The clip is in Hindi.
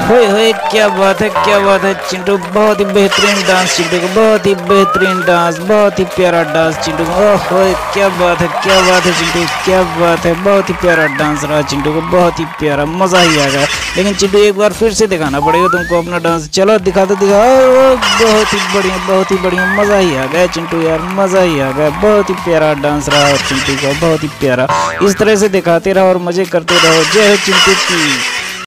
होए होए, क्या बात है, क्या बात है चिंटू, बहुत ही बेहतरीन डांस चिंटू का, बहुत ही बेहतरीन डांस, बहुत ही प्यारा डांस चिंटू का। ओह होए, क्या बात है, क्या बात है चिंटू, क्या बात है, बहुत ही प्यारा डांस रहा चिंटू का, बहुत ही प्यारा, मज़ा ही आ गया। लेकिन चिंटू एक बार फिर से दिखाना पड़ेगा तुमको अपना डांस। चलो दिखा दो, दिखाओ। बहुत ही बढ़िया, बहुत ही बढ़िया, मज़ा ही आ गया चिंटू यार, मज़ा ही आ गया। बहुत ही प्यारा डांस रहा चिंटू का, बहुत ही प्यारा। इस तरह से दिखाते रहो और मज़े करते रहो। जय हो चिंटू की।